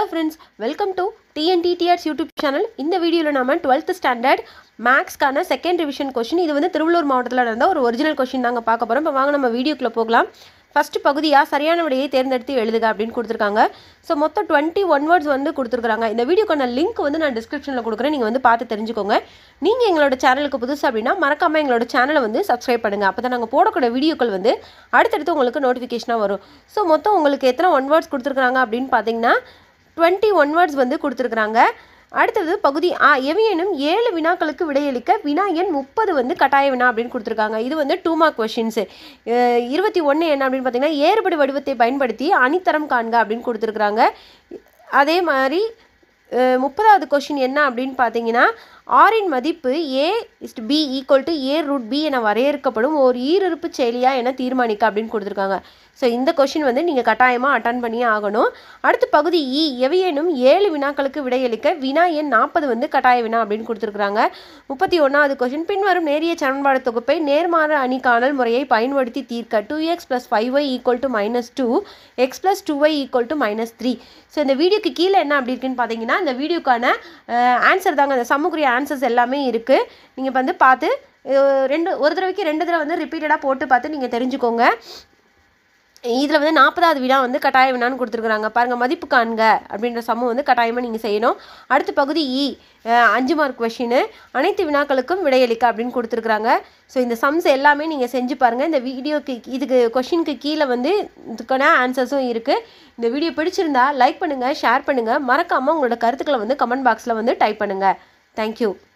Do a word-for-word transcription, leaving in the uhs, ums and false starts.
friends, welcome to T N T T R's YouTube channel. இந்த வீடியோல நாம twelfth standard மேக்ஸ்க்கான செகண்ட் ரிவிஷன் क्वेश्चन இது வந்து திருவள்ளூர் மாவட்டத்துல நடந்த ஒரு ஒரிஜினல் क्वेश्चन தாங்க பார்க்க போறோம். இப்போ வாங்க நம்ம வீடியோக்குள்ள போகலாம். ஃபர்ஸ்ட் பகுதியா சரியான விடையை தேர்ந்தெடுத்து எழுதுக அப்படினு கொடுத்திருக்காங்க. சோ மொத்தம் twenty-one words வந்து கொடுத்திருக்காங்க. இந்த வீடியோக்கான லிங்க் வந்து நான் டிஸ்கிரிப்ஷன்ல கொடுக்கிறேன். நீங்க வந்து பார்த்து தெரிஞ்சுக்கோங்க. நீங்க எங்களோட சேனலுக்கு புதுசு அப்படினா மறக்காம எங்களோட சேனலை வந்து Subscribe பண்ணுங்க. அப்பதான் நாங்க போடக்கூடிய வீடியோக்கள் வந்து அடுத்தடுத்து உங்களுக்கு நோட்டிஃபிகேஷனா வரும். சோ மொத்தம் உங்களுக்கு எத்தனை one words கொடுத்திருக்காங்க அப்படினு பாத்தீங்கன்னா twenty-one words வந்து கொடுத்திருக்காங்க. அடுத்து பகுதி ஆ எவையேனும் ஏழு வினாக்களுக்கு விடையளிக்க வினா எண் முப்பது வந்து கட்டாய வினா அப்படினு கொடுத்திருக்காங்க. இது வந்து two mark questions. twenty-one என்ன அப்படினு பாத்தீங்கன்னா ஏறுபடி வடிவத்தை பயன்படுத்தி அணித்தரம் காண்க அப்படினு கொடுத்திருக்காங்க. அதே மாதிரி முப்பதாவது क्वेश्चन என்ன அப்படினு பாத்தீங்கன்னா r இன் மதிப்பு a b equal to a root b என வரையறுக்கப்படும் ஒரு ஈருறுப்பு செயலியா என தீர்மானிக்க அப்படினு கொடுத்திருக்காங்க. சோ இந்த क्वेश्चन வந்து நீங்க கட்டாயமா அட்டெண்ட் பண்ணியே ஆகணும். அடுத்து பகுதி E எவையேனும் ஏழு வினாக்களுக்கு விடையளிக்க வினா எண் நாற்பது வந்து கட்டாய வினா அப்படினு கொடுத்திருக்காங்க. முப்பத்தி ஒன்றாவது क्वेश्चन பின்வரும் நேரிய சமன்பாடு தொகுப்பை நேர்மாறு அணி காணல் முறையை பயன்படுத்தி தீர்க்க two x plus five y equal to minus two x plus two y equal to minus three. So இந்த வீடியோக்கு கீழ என்ன அப்படி இருக்குன்னு பாத்தீங்கன்னா இந்த வீடியோக்கான ஆன்சர் தாங்க, அந்த சம்முக்குரிய ஆன்சர்ஸ் எல்லாமே இருக்கு. நீங்க வந்து பார்த்து ரெண்டு ஒரு தடவைக்கு ரெண்டு தடவை வந்து ரிப்பீட்டடா போட்டு பார்த்து நீங்க தெரிஞ்சுக்கோங்க. இதுல வந்து நாற்பதாவது வினா வந்து கட்டாய வினான்னு கொடுத்திருக்காங்க. பாருங்க, மதிப்பு காண்க அப்படின்ற சமம் வந்து கட்டாயமா நீங்க செய்யணும். அடுத்த பகுதி E அஞ்சு மார்க் क्वेश्चन அனைத்து வினாக்களுக்கும் விடையளிக்க அப்படின்னு கொடுத்திருக்காங்க. சோ இந்த சம்ஸ் எல்லாமே நீங்க செஞ்சு பாருங்க. இந்த வீடியோக்கு இதுக்கு क्वेश्चनக்கு கீழ வந்து இதுக்கான ஆன்சர்ஸும் இருக்கு. இந்த வீடியோ பிடிச்சிருந்தா லைக் பண்ணுங்க, ஷேர் பண்ணுங்க, மறக்காம உங்களோட கருத்துக்களை வந்து கமெண்ட் பாக்ஸ்ல வந்து டைப் பண்ணுங்க. Thank you.